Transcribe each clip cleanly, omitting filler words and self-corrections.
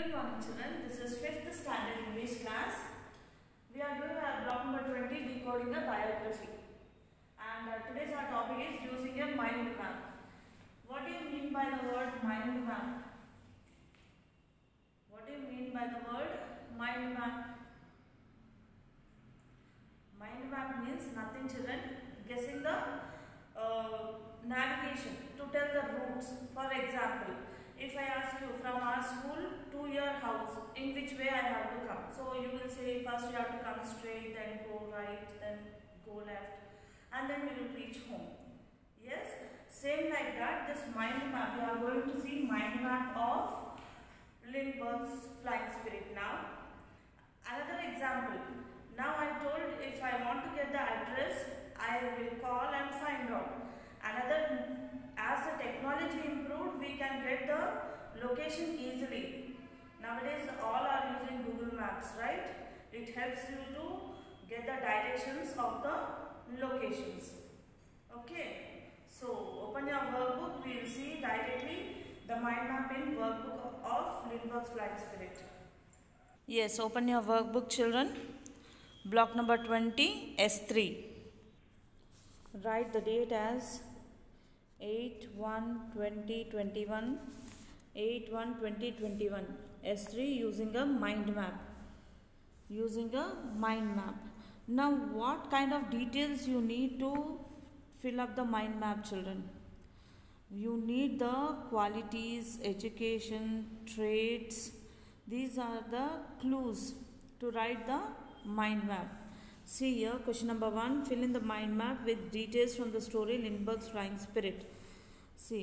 Good morning children, this is 5th standard English class. We are doing our block number 20, decoding a biography. And today's our topic is using a mind map. What do you mean by the word mind map? What do you mean by the word mind map? Mind map means nothing children, guessing the navigation to tell the routes. For example, if I ask you from our school to your house, in which way I have to come? So you will say first you have to come straight, then go right, then go left, and then you will reach home. Yes, same like that. This mind map, you are going to see mind map of Lindbergh's Flying Spirit. Now, another example. Now I told if I want to get the address, I will call and find out. Another, as the technology improved, we can get the location easily. Nowadays all are using Google Maps, right? It helps you to get the directions of the locations. Okay, so open your workbook, we will see directly the mind map in workbook of Lindbergh's Flying Spirit. Yes, open your workbook children. Block number 20, S3. Write the date as 8/1/2021, 8/1/2021. S3 using a mind map. Using a mind map. Now, what kind of details you need to fill up the mind map, children? You need the qualities, education, traits. These are the clues to write the mind map. See here, question number 1, fill in the mind map with details from the story Lindbergh's Flying Spirit. See,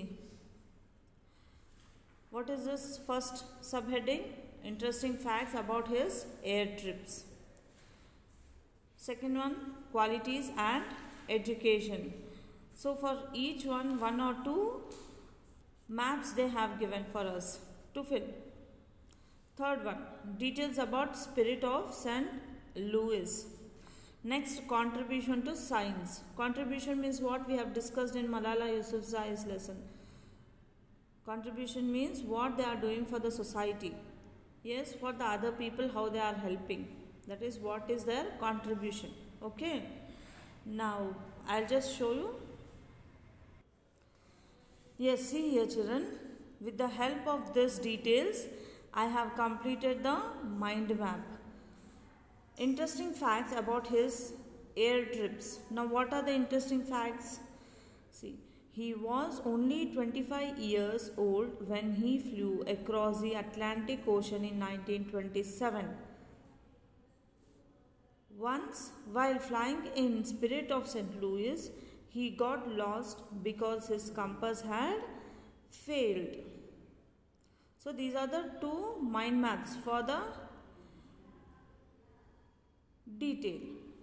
what is this first subheading? Interesting facts about his air trips. Second one, qualities and education. So for each one, 1 or 2 maps they have given for us to fill. Third one, details about Spirit of St. Louis. Next, contribution to science. Contribution means what we have discussed in Malala Yousafzai's lesson. Contribution means what they are doing for the society. Yes, for the other people, how they are helping. That is what is their contribution. Okay. Now, I'll just show you. Yes, see here children. With the help of these details, I have completed the mind map. Interesting facts about his air trips. Now, what are the interesting facts? See, he was only 25 years old when he flew across the Atlantic Ocean in 1927. Once, while flying in Spirit of St. Louis, he got lost because his compass had failed. So, these are the 2 mind maps for the detail.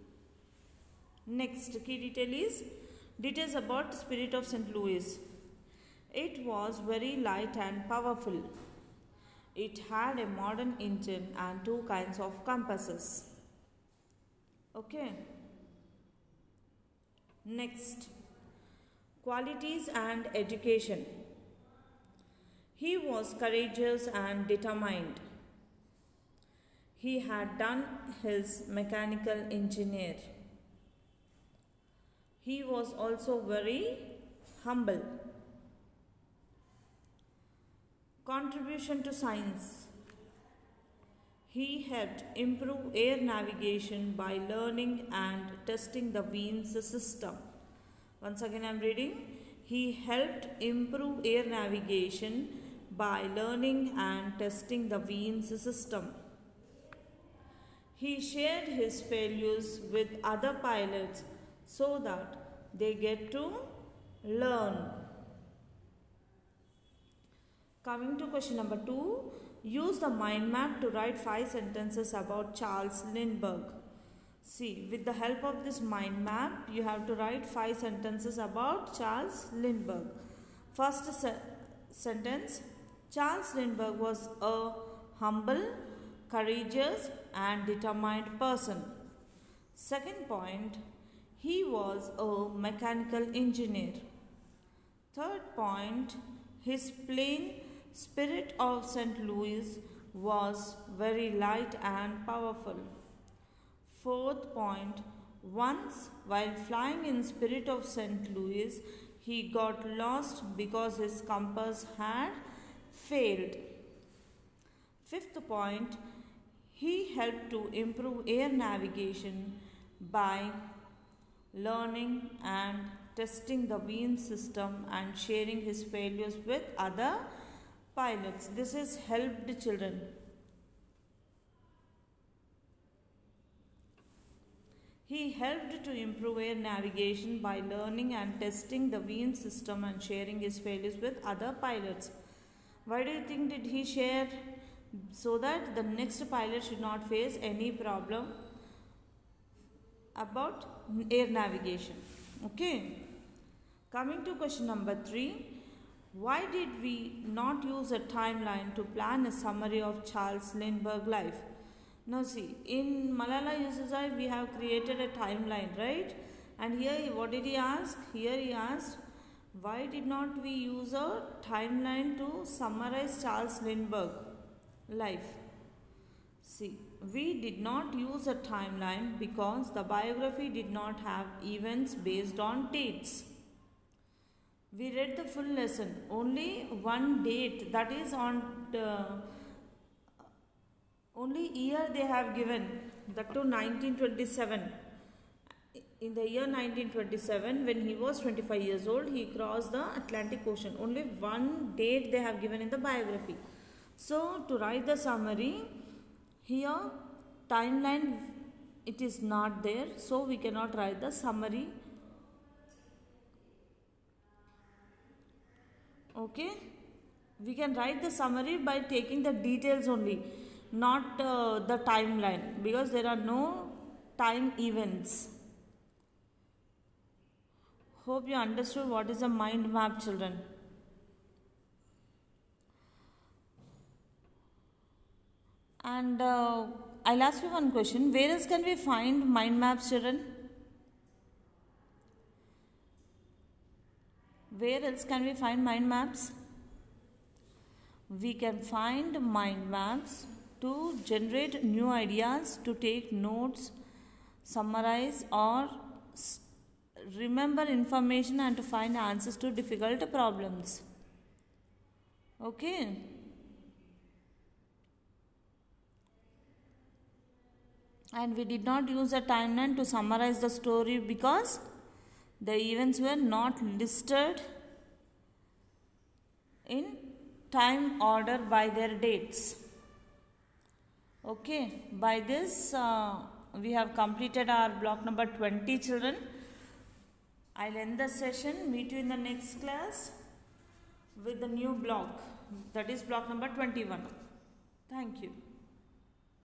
Next key detail is details about Spirit of St. Louis. It was very light and powerful. It had a modern engine and 2 kinds of compasses. Okay. Next, qualities and education. He was courageous and determined. He had done his mechanical engineer. He was also very humble. Contribution to science. He helped improve air navigation by learning and testing the winds system. Once again I am reading. He helped improve air navigation by learning and testing the winds system. He shared his failures with other pilots so that they get to learn. Coming to question number 2, use the mind map to write 5 sentences about Charles Lindbergh. See, with the help of this mind map, you have to write 5 sentences about Charles Lindbergh. First sentence, Charles Lindbergh was a humble, courageous and determined person. Second point, he was a mechanical engineer. Third point, his plane Spirit of St. Louis was very light and powerful. Fourth point, once while flying in Spirit of St. Louis, he got lost because his compass had failed. Fifth point, he helped to improve air navigation by learning and testing the Wien system and sharing his failures with other pilots. This is helped children. He helped to improve air navigation by learning and testing the Wien system and sharing his failures with other pilots. Why do you think did he share? So that the next pilot should not face any problem about air navigation. Okay. Coming to question number 3. Why did we not use a timeline to plan a summary of Charles Lindbergh life? Now see, in Malala Yousafzai we have created a timeline, right? And here what did he ask? Here he asked, why did not we use a timeline to summarize Charles Lindbergh life? See, we did not use a timeline because the biography did not have events based on dates. We read the full lesson, only one date, that is on the only year they have given, that to 1927. In the year 1927, when he was 25 years old, he crossed the Atlantic Ocean. Only one date they have given in the biography. So, to write the summary, here timeline, it is not there. So, we cannot write the summary. Okay. We can write the summary by taking the details only, not the timeline, because there are no time events. Hope you understood what is a mind map, children. And I'll ask you one question. Where else can we find mind maps, children? Where else can we find mind maps? We can find mind maps to generate new ideas, to take notes, summarize or remember information and to find answers to difficult problems. Okay. And we did not use a timeline to summarize the story because the events were not listed in time order by their dates. Okay, by this we have completed our block number 20, children. I'll end the session. Meet you in the next class with the new block, that is block number 21. Thank you.